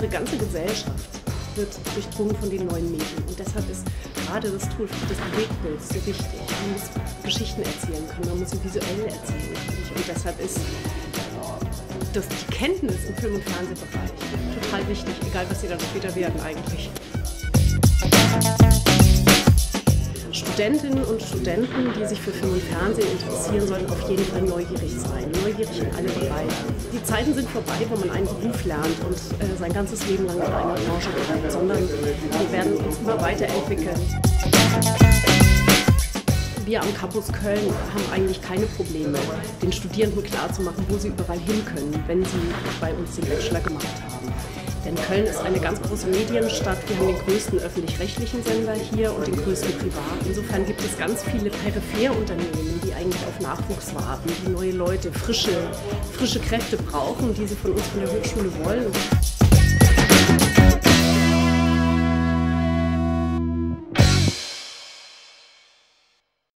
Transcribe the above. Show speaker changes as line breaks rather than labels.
Unsere ganze Gesellschaft wird durchdrungen von den neuen Medien. Und deshalb ist gerade das Tool des Bewegtbilds so wichtig. Man muss Geschichten erzählen können, man muss sie visuell erzählen können. Und deshalb ist die Kenntnis im Film- und Fernsehbereich total wichtig, egal was sie dann später werden eigentlich. Studentinnen und Studenten, die sich für Film und Fernsehen interessieren, sollten auf jeden Fall neugierig sein. Neugierig in alle Bereiche. Die Zeiten sind vorbei, wo man einen Beruf lernt und sein ganzes Leben lang in einer Branche bleibt, sondern wir werden uns immer weiterentwickeln. Wir am Campus Köln haben eigentlich keine Probleme, den Studierenden klarzumachen, wo sie überall hin können, wenn sie bei uns den Bachelor gemacht haben. Denn Köln ist eine ganz große Medienstadt. Wir haben den größten öffentlich-rechtlichen Sender hier und den größten privaten. Insofern gibt es ganz viele Peripherunternehmen, die eigentlich auf Nachwuchs warten, die neue Leute, frische Kräfte brauchen, die sie von uns von der Hochschule wollen.